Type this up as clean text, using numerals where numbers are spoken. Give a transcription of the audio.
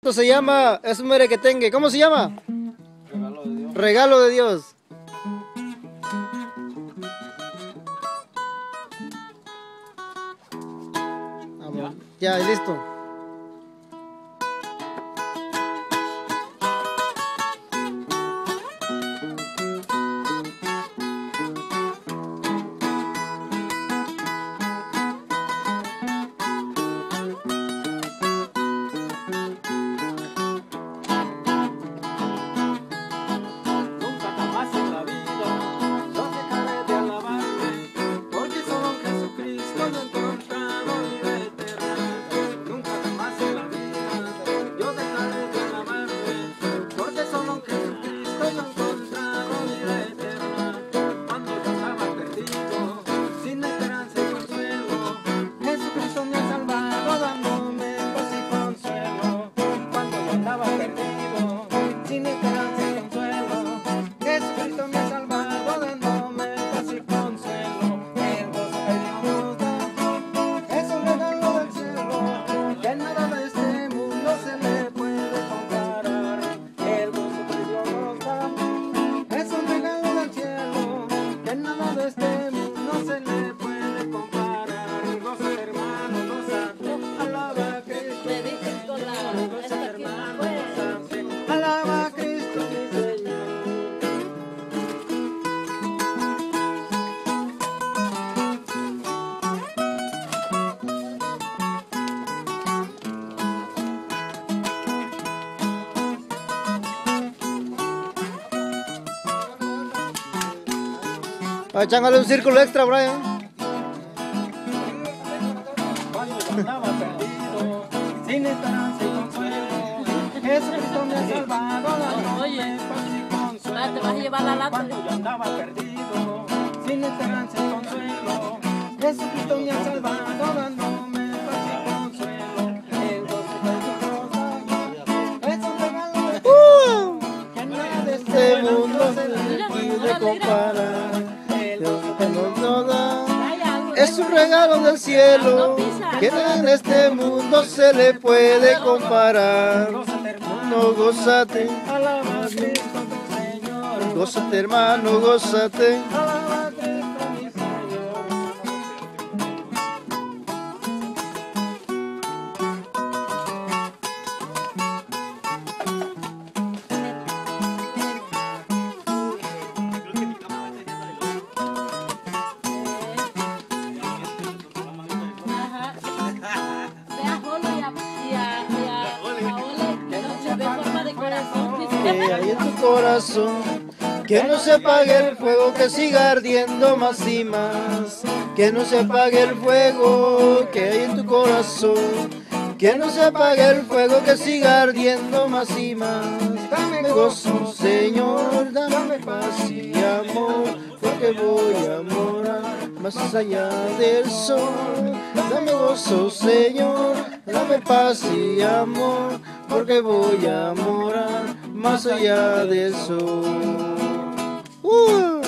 ¿Cómo se llama? Es un merequetengue. ¿Cómo se llama? Regalo de Dios. Regalo de Dios. Vamos. Ya, listo. Chángale un círculo extra, Brian. Cuando yo andaba perdido, sin esperanza y consuelo, Jesucristo me ha salvado, dándome paz y consuelo. Te vas a llevar la lata. Cuando yo andaba perdido, sin esperanza y consuelo, Jesucristo me ha salvado, dándome paz y consuelo. El gozo de tu rosa es un regalo de Dios, que nada de este mundo se le puede comparar. Es un regalo del cielo que nada en este mundo se le puede comparar. No, gózate, Alaba a Cristo tu Señor. gózate hermano, gózate. Alaba a Cristo mi Señor. Que hay en tu corazón, que no se apague el fuego, que siga ardiendo más y más. Que no se apague el fuego que hay en tu corazón, que no se apague el fuego, que siga ardiendo más y más. Dame gozo, Señor, dame paz y amor, porque voy a morar más allá del sol. Dame gozo, Señor, dame paz y amor, porque voy a morar más allá del sol.